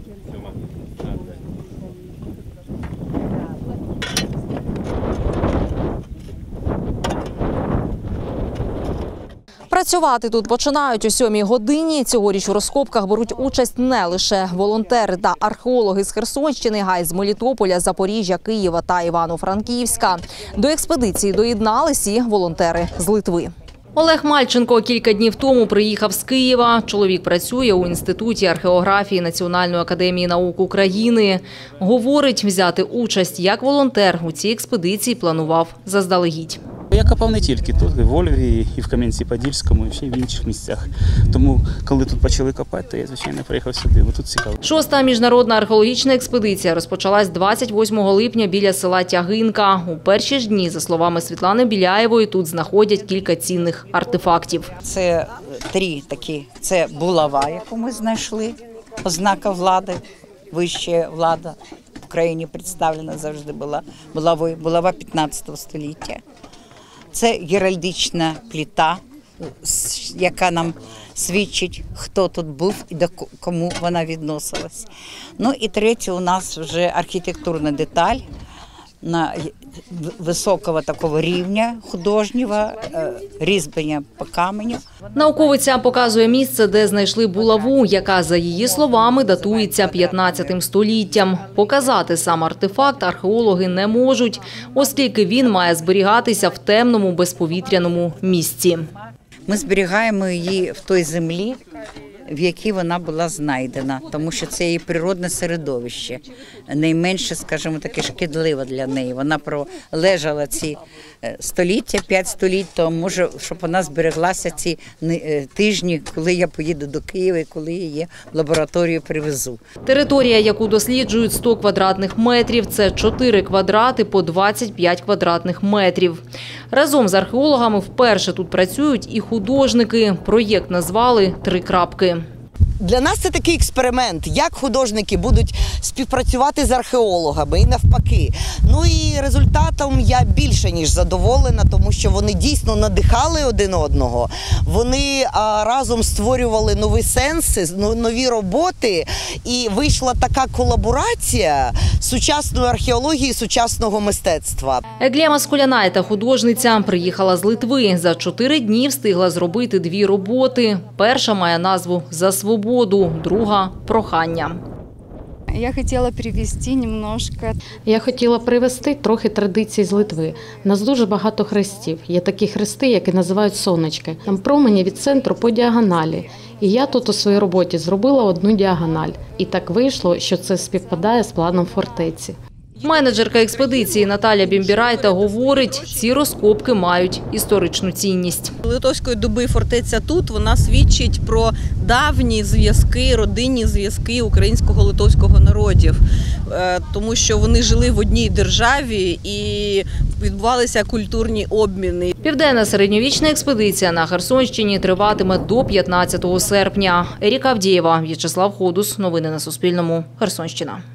Працювати тут починають о 7-й годині. Цьогоріч у розкопках беруть участь не лише волонтери та археологи з Херсонщини, а й з Мелітополя, Запоріжжя, Києва та Івано-Франківська. До експедиції доєднались і волонтери з Литви. Олег Мальченко кілька днів тому приїхав з Києва. Чоловік працює у Інституті археографії Національної академії наук України. Говорить, взяти участь як волонтер у цій експедиції планував заздалегідь. Я копав не тільки тут, і в Львові, і в Кам'янці-Подільському, і ще й в інших місцях. Тому, коли тут почали копати, то я, звичайно, приїхав сюди, бо тут цікаво. 6-та міжнародна археологічна експедиція розпочалась 28 липня біля села Тягинка. У перші ж дні, за словами Світлани Біляєвої, тут знаходять кілька цінних артефактів. Це 3 такі. Це булава, яку ми знайшли, ознака влади, вища влада в Україні представлена завжди була булавою, булава 15 століття. Це геральдична плита, яка нам свідчить, хто тут був і до кому вона відносилась. Ну і третє у нас вже архітектурна деталь на високого такого рівня художнього, різьблення по каменю. Науковиця показує місце, де знайшли булаву, яка, за її словами, датується 15 століттям. Показати сам артефакт археологи не можуть, оскільки він має зберігатися в темному безповітряному місці. Ми зберігаємо її в той землі, в якій вона була знайдена, тому що це її природне середовище, найменше, скажімо, таке шкідливе для неї. Вона пролежала ці століття, 5 століть, то може, щоб вона збереглася ці тижні, коли я поїду до Києва і коли її в лабораторію привезу. Територія, яку досліджують, 100 квадратних метрів. Це 4 квадрати по 25 квадратних метрів. Разом з археологами вперше тут працюють і художники. Проєкт назвали «Три крапки». Для нас це такий експеримент, як художники будуть співпрацювати з археологами і навпаки. Ну і результатом я більше ніж задоволена, тому що вони дійсно надихали один одного, вони разом створювали нові сенси, нові роботи, і вийшла така колаборація сучасної археології, сучасного мистецтва. Еглема Скулянайте, художниця, приїхала з Литви. За 4 дні встигла зробити 2 роботи. Перша має назву «За свободу», друга – «Прохання». Я хотіла привезти немножко. Я хотіла привезти трохи традицій з Литви. У нас дуже багато хрестів. Є такі хрести, які називають сонечки. Там промені від центру по діагоналі. І я тут у своїй роботі зробила 1 діагональ. І так вийшло, що це співпадає з планом фортеці. Менеджерка експедиції Наталя Бімбірайта говорить, ці розкопки мають історичну цінність. Литовської доби фортеця тут, вона свідчить про давні зв'язки, родинні зв'язки українсько-литовського народів. Тому що вони жили в одній державі і відбувалися культурні обміни. Південна середньовічна експедиція на Херсонщині триватиме до 15 серпня. Еріка Авдієва, В'ячеслав Ходус. Новини на Суспільному. Херсонщина.